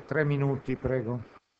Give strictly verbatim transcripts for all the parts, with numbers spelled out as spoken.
tre minuti, prego.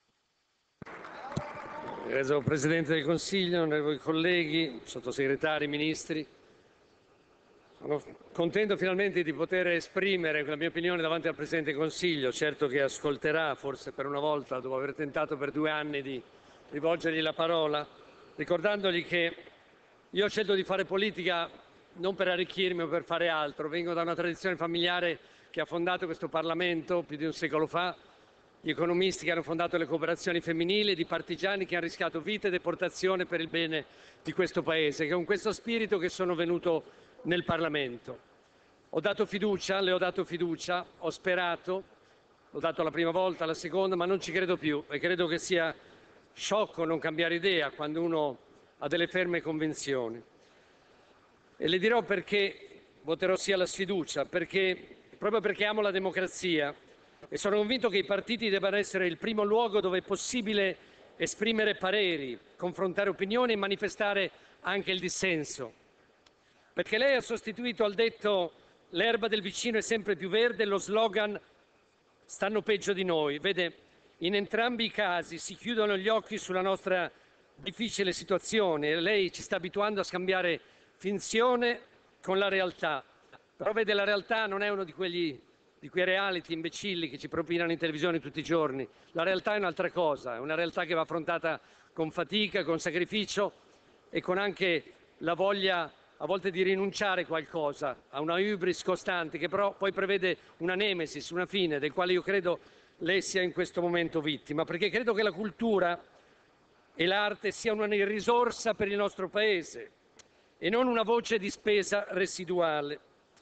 Signor Presidente del Consiglio, onorevoli colleghi, sottosegretari, ministri, sono contento finalmente di poter esprimere la mia opinione davanti al Presidente del Consiglio, certo che ascolterà, forse per una volta, dopo aver tentato per due anni di rivolgergli la parola, ricordandogli che io ho scelto di fare politica non per arricchirmi o per fare altro, vengo da una tradizione familiare che ha fondato questo Parlamento più di un secolo fa, gli economisti che hanno fondato le cooperazioni femminili, di partigiani che hanno rischiato vite e deportazione per il bene di questo Paese, che è con questo spirito che sono venuto nel Parlamento. Ho dato fiducia, le ho dato fiducia, ho sperato, l'ho dato la prima volta, la seconda, ma non ci credo più e credo che sia sciocco non cambiare idea quando uno ha delle ferme convinzioni. E le dirò perché voterò sì alla sfiducia, perché, proprio perché amo la democrazia e sono convinto che i partiti debbano essere il primo luogo dove è possibile esprimere pareri, confrontare opinioni e manifestare anche il dissenso. Perché lei ha sostituito al detto "l'erba del vicino è sempre più verde" lo slogan "stanno peggio di noi". Vede, in entrambi i casi si chiudono gli occhi sulla nostra difficile situazione e lei ci sta abituando a scambiare finzione con la realtà. Però vede, la realtà non è uno di quegli di quei reality imbecilli che ci propinano in televisione tutti i giorni. La realtà è un'altra cosa, è una realtà che va affrontata con fatica, con sacrificio e con anche la voglia a volte di rinunciare a qualcosa, a una hybris costante che però poi prevede una nemesis, una fine, del quale io credo lei sia in questo momento vittima, perché credo che la cultura e l'arte siano una risorsa per il nostro Paese e non una voce di spesa residuale.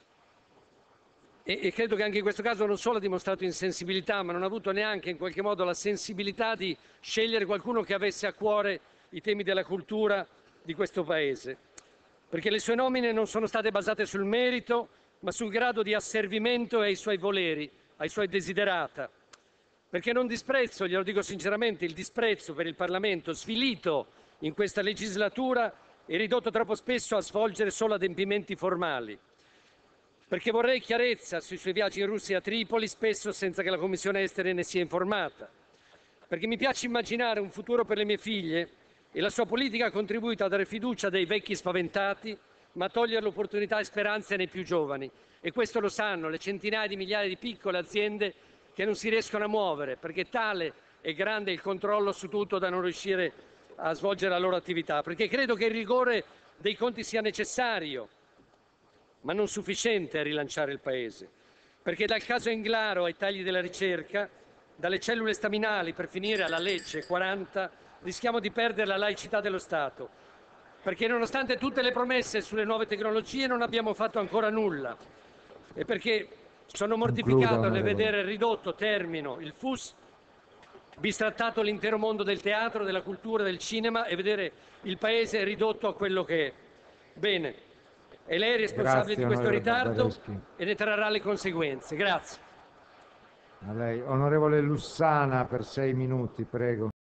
E, e credo che anche in questo caso non solo ha dimostrato insensibilità, ma non ha avuto neanche in qualche modo la sensibilità di scegliere qualcuno che avesse a cuore i temi della cultura di questo Paese. Perché le sue nomine non sono state basate sul merito, ma sul grado di asservimento ai suoi voleri, ai suoi desiderata. Perché non disprezzo, glielo dico sinceramente, il disprezzo per il Parlamento, svilito in questa legislatura e ridotto troppo spesso a svolgere solo adempimenti formali. Perché vorrei chiarezza sui suoi viaggi in Russia e a Tripoli, spesso senza che la Commissione Esteri ne sia informata. Perché mi piace immaginare un futuro per le mie figlie e la sua politica ha contribuito a dare fiducia dei vecchi spaventati, ma a togliere l'opportunità e speranze nei più giovani. E questo lo sanno le centinaia di migliaia di piccole aziende che non si riescono a muovere, perché tale è grande il controllo su tutto da non riuscire a svolgere la loro attività. Perché credo che il rigore dei conti sia necessario, ma non sufficiente a rilanciare il Paese. Perché dal caso Englaro ai tagli della ricerca, dalle cellule staminali per finire alla legge quaranta, rischiamo di perdere la laicità dello Stato. Perché nonostante tutte le promesse sulle nuove tecnologie non abbiamo fatto ancora nulla. E perché sono mortificato nel vedere ridotto, termino, il F U S, bistrattato l'intero mondo del teatro, della cultura, del cinema e vedere il Paese ridotto a quello che è. Bene, e lei è responsabile Grazie, di questo ritardo Badeschi. e ne trarrà le conseguenze. Grazie. A lei. Onorevole Lussana per sei minuti, prego.